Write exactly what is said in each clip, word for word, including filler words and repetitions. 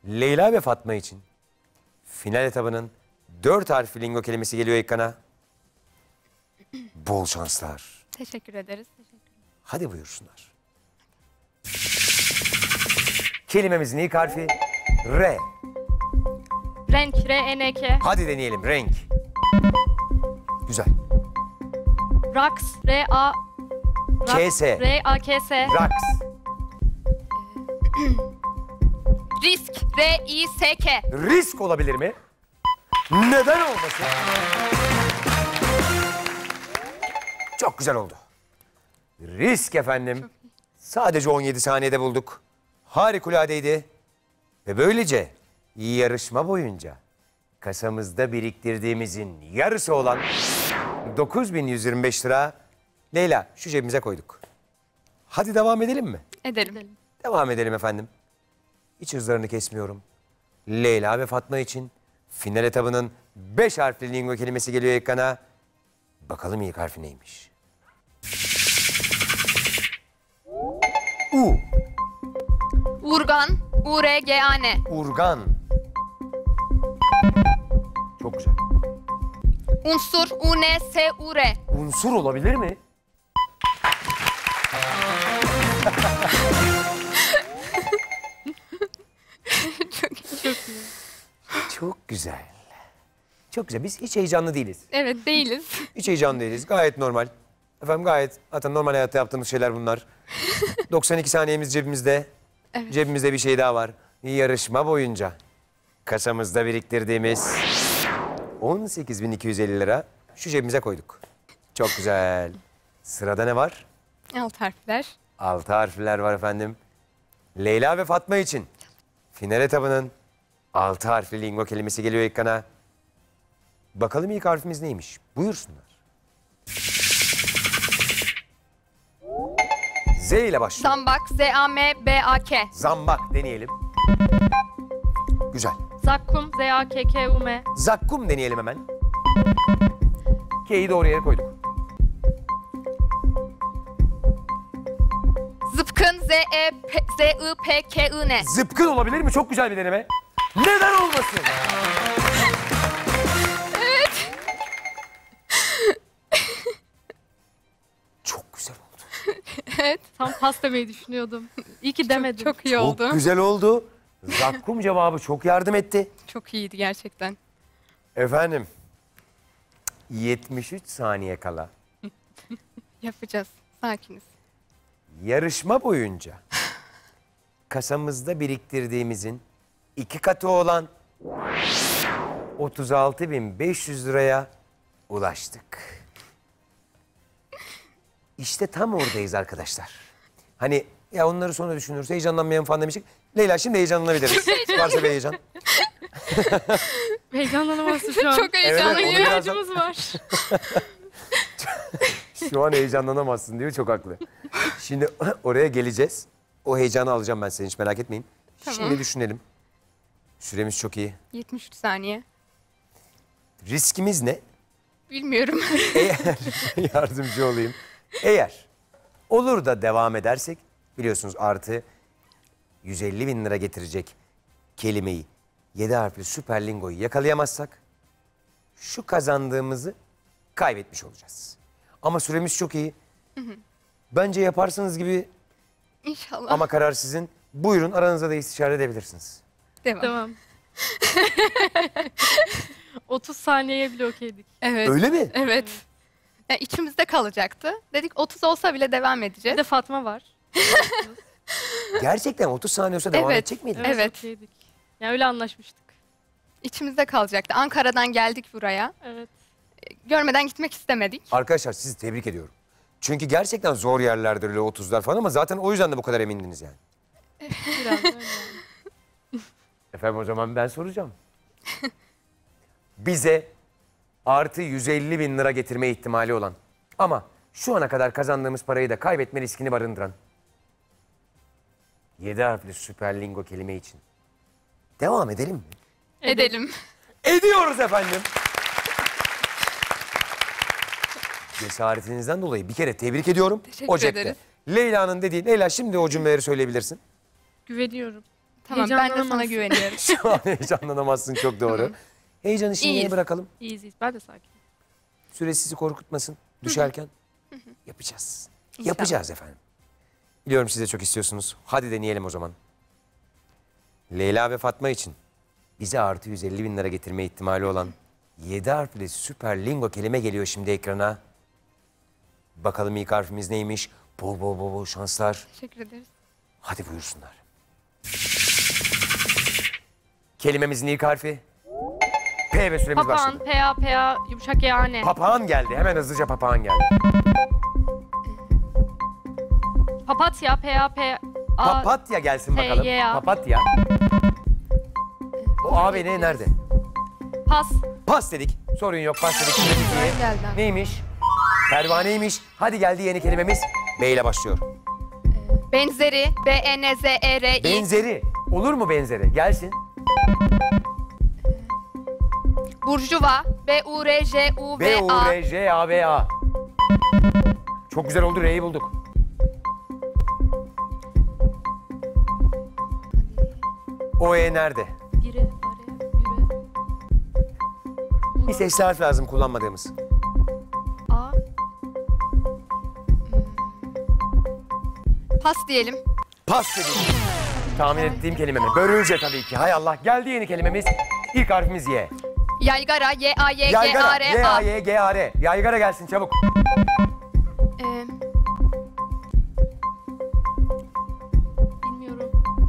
Leyla ve Fatma için final etabının dört harfli lingo kelimesi geliyor ekrana. Bol şanslar. Teşekkür ederiz. Teşekkür ederim. Hadi buyursunlar. Kelimemizin ilk harfi R. Renk, R E N K. Hadi deneyelim, renk. Güzel. Raks, R A K S. R A K S. Raks. Risk, R I S K. Risk olabilir mi? Neden olmasın? Çok güzel oldu. Risk efendim. Sadece on yedi saniyede bulduk. Harikuladeydi. Ve böylece yarışma boyunca kasamızda biriktirdiğimizin yarısı olan dokuz bin yüz yirmi beş lira Leyla şu cebimize koyduk. Hadi devam edelim mi? Edelim. Devam edelim efendim. Hiç hızlarını kesmiyorum. Leyla ve Fatma için final etabının beş harfli lingo kelimesi geliyor ekrana. Bakalım ilk harfi neymiş? U. Urgan, U R G A N. Urgan. Çok güzel. Unsur, U N S U R. Unsur olabilir mi? çok, çok iyi. Çok güzel. Çok güzel. Biz hiç heyecanlı değiliz. Evet, değiliz. Hiç heyecanlı değiliz. Gayet normal. Efendim gayet zaten normal hayatta yaptığımız şeyler bunlar. doksan iki saniyemiz cebimizde. Evet. Cebimizde bir şey daha var. Yarışma boyunca kasamızda biriktirdiğimiz on sekiz bin iki yüz elli lira şu cebimize koyduk. Çok güzel. Sırada ne var? Alt harfler. Altı harfler var efendim. Leyla ve Fatma için final etabının altı harfli lingo kelimesi geliyor ekrana. Bakalım ilk harfimiz neymiş? Buyursunlar. Z ile başlıyor. Zambak, Z A M B A K. Zambak deneyelim. Güzel. Zakkum, Z A K K U M. Zakkum deneyelim hemen. K'yi doğru yere koyduk. Zıpkın, Z E P Z I P K I N. Zıpkın olabilir mi? Çok güzel bir deneme. Neden olmasın? Evet. Çok güzel oldu. Evet. Tam pas demeyi düşünüyordum. İyi ki demedim. Çok, çok iyi Çok oldu. güzel oldu. Zakkum cevabı çok yardım etti. Çok iyiydi gerçekten. Efendim, yetmiş üç saniye kala Yapacağız. Sakiniz. yarışma boyunca kasamızda biriktirdiğimizin iki katı olan otuz altı bin beş yüz liraya ulaştık. İşte tam oradayız arkadaşlar. Hani ya onları sonra düşünürüz, heyecanlanmayan falan demiştik. Leyla şimdi heyecanlanabiliriz. Varsa bir heyecan. Heyecanlanamazsın şu an. Çok heyecanlıyım. Evet, İhtiyacımız var. Şu an heyecanlanamazsın diyor, çok haklı. Şimdi oraya geleceğiz. O heyecanı alacağım ben seni, hiç merak etmeyin. Tamam. Şimdi düşünelim. Süremiz çok iyi. yetmiş üç saniye. Riskimiz ne? Bilmiyorum. Eğer yardımcı olayım. Eğer olur da devam edersek biliyorsunuz artı yüz elli bin lira getirecek kelimeyi, yedi harfli süper lingoyu yakalayamazsak şu kazandığımızı kaybetmiş olacağız. Ama süremiz çok iyi. Hı hı. Bence yaparsınız gibi. İnşallah. Ama karar sizin. Buyurun, aranızda da istişare edebilirsiniz. Devam. Tamam. otuz saniyeye bile okeydik. Evet. Öyle mi? Evet. Evet. Yani içimizde kalacaktı. Dedik otuz olsa bile devam edeceğiz. Bir de Fatma var. Gerçekten otuz saniye olsa devam evet. edecek miydin? Evet. Evet. Okeydik. Yani öyle anlaşmıştık. İçimizde kalacaktı. Ankara'dan geldik buraya. Evet. Görmeden gitmek istemedik. Arkadaşlar sizi tebrik ediyorum. Çünkü gerçekten zor yerlerdir öyle otuzlar falan ama zaten o yüzden de bu kadar emindiniz yani. Biraz öyle. Efendim o zaman ben soracağım. Bize artı yüz elli bin lira getirme ihtimali olan ama şu ana kadar kazandığımız parayı da kaybetme riskini barındıran yedi harfli süper lingo kelime için devam edelim mi? Edelim. Ediyoruz efendim. Cesaretinizden dolayı bir kere tebrik ediyorum. Teşekkür o cepte. ederiz. Leyla'nın dediği, Leyla şimdi o cümleleri söyleyebilirsin. Güveniyorum. Tamam, ben de sana güveniyorum. Şu an heyecanlanamazsın, çok doğru. Heyecanı şimdi İyiyiz. bırakalım. İyiyiz iyiyiz. Ben de sakin. Süre sizi korkutmasın. Düşerken yapacağız. İnşallah. Yapacağız efendim. Biliyorum siz de çok istiyorsunuz. Hadi deneyelim o zaman. Leyla ve Fatma için bize artı yüz elli bin lira getirme ihtimali olan yedi harfli süper lingo kelime geliyor şimdi ekrana. Bakalım ilk harfimiz neymiş? Bol bol bol bol şanslar. Teşekkür ederiz. Hadi buyursunlar. Kelimemizin ilk harfi P ve süremiz Papağan, başladı. P A P A, yumuşak yani. Papağan geldi. Hemen hızlıca papağan geldi. Papatya, P A P A. Papatya gelsin P, bakalım. Y, A. Papatya. O A ve N nerede? Pas, Pas dedik. Sorun yok. Pas dedik. Dedik Ben diye. geldim. Neymiş? Pervaneymiş. Hadi geldi yeni kelimemiz. B ile başlıyor. Benzeri. B E N Z E R I. Benzeri. Olur mu benzeri? Gelsin. Burjuva. B U R J U B V U A. R J A V A. Çok güzel oldu. R'yi bulduk. O E nerede? biri, araya, biri. Bir sesli harf lazım kullanmadığımız. A, Pas diyelim. Pas dedik. Tahmin ettiğim kelime mi? Börülce tabii ki. Hay Allah. Geldi yeni kelimemiz. İlk harfimiz Y. Yaygara. Y A Y G Yaygara. A Y R A A. Y G A R. Yaygara gelsin çabuk. Ee, bilmiyorum.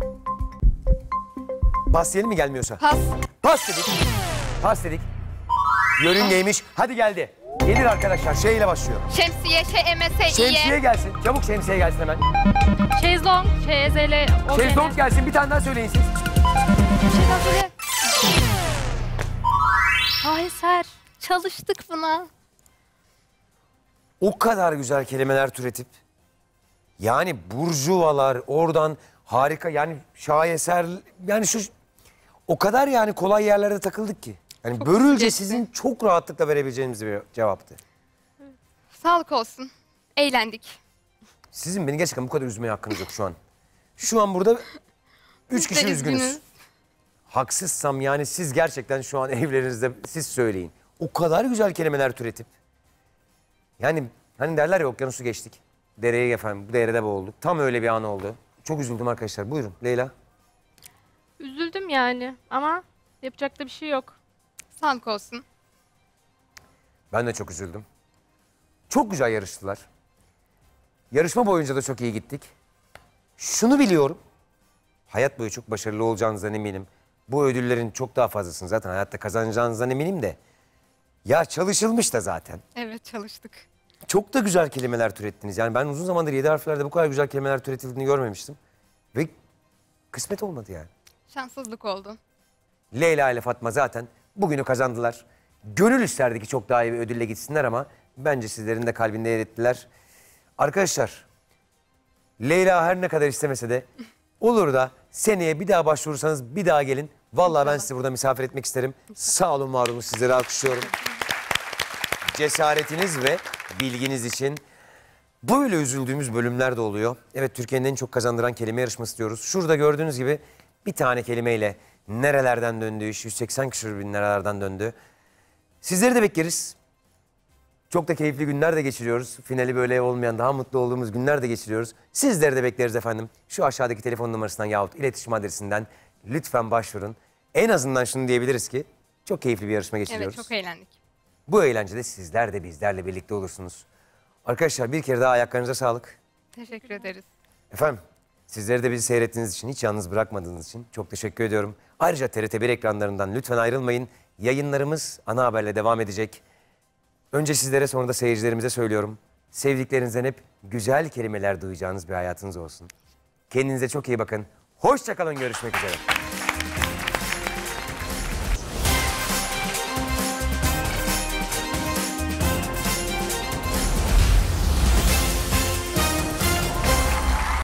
Pas diyelim mi gelmiyorsa? Pas. Pas dedik. Pas dedik. Yörüngeymiş. Hadi geldi. Gelir arkadaşlar. Şey ile başlıyor. Şemsiye. Ş E M S İ Şemsiye Y. gelsin. Çabuk şemsiye gelsin hemen. Şezlong, Ş Z L O N G. Şezlong gelsin. Bir tane daha söyleyin siz. Bir şey daha söyle. Şaheser. Çalıştık buna. O kadar güzel kelimeler türetip yani burjuvalar oradan harika yani şaheser yani şu o kadar yani kolay yerlerde takıldık ki. Yani Çok börülce geçti. sizin çok rahatlıkla verebileceğiniz bir cevaptı. Sağlık olsun. Eğlendik. Sizin beni gerçekten bu kadar üzmeye hakkınız yok şu an. Şu an burada üç Biz kişi de üzgünüz. üzgünüz. Haksızsam yani siz gerçekten şu an evlerinizde siz söyleyin. O kadar güzel kelimeler türetip. Yani hani derler ya okyanusu geçtik. Dereye efendim bu derede boğulduk. Tam öyle bir an oldu. Çok üzüldüm arkadaşlar. Buyurun Leyla. Üzüldüm yani ama yapacak da bir şey yok. Sağlık olsun. Ben de çok üzüldüm. Çok güzel yarıştılar. Yarışma boyunca da çok iyi gittik. Şunu biliyorum. Hayat boyu çok başarılı olacağınızdan eminim. Bu ödüllerin çok daha fazlasını zaten hayatta kazanacağınızdan eminim de. Ya çalışılmış da zaten. Evet, çalıştık. Çok da güzel kelimeler türettiniz. Yani ben uzun zamandır yedi harflerde bu kadar güzel kelimeler türetildiğini görmemiştim. Ve kısmet olmadı yani. Şanssızlık oldu. Leyla ile Fatma zaten bugünü kazandılar. Gönül isterdi ki çok daha iyi bir ödülle gitsinler ama bence sizlerin de kalbinde yer ettiler. Arkadaşlar, Leyla her ne kadar istemese de olur da seneye bir daha başvurursanız bir daha gelin. Vallahi ben sizi burada misafir etmek isterim. Sağ olun, var olun. Sizleri alkışlıyorum. Cesaretiniz ve bilginiz için. Böyle üzüldüğümüz bölümler de oluyor. Evet, Türkiye'nin en çok kazandıran kelime yarışması diyoruz. Şurada gördüğünüz gibi bir tane kelimeyle nerelerden döndü iş, yüz seksen küsur bin liralardan döndü. Sizleri de bekleriz. Çok da keyifli günler de geçiriyoruz. Finali böyle olmayan daha mutlu olduğumuz günler de geçiriyoruz. Sizleri de bekleriz efendim. Şu aşağıdaki telefon numarasından yahut iletişim adresinden lütfen başvurun. En azından şunu diyebiliriz ki çok keyifli bir yarışma geçiriyoruz. Evet, çok eğlendik. Bu eğlencede sizler de bizlerle birlikte olursunuz. Arkadaşlar bir kere daha ayaklarınıza sağlık. Teşekkür ederiz. Efendim sizleri de bizi seyrettiğiniz için, hiç yalnız bırakmadığınız için çok teşekkür ediyorum. Ayrıca T R T bir ekranlarından lütfen ayrılmayın. Yayınlarımız ana haberle devam edecek. Önce sizlere, sonra da seyircilerimize söylüyorum. Sevdiklerinizden hep güzel kelimeler duyacağınız bir hayatınız olsun. Kendinize çok iyi bakın. Hoşça kalın, görüşmek üzere.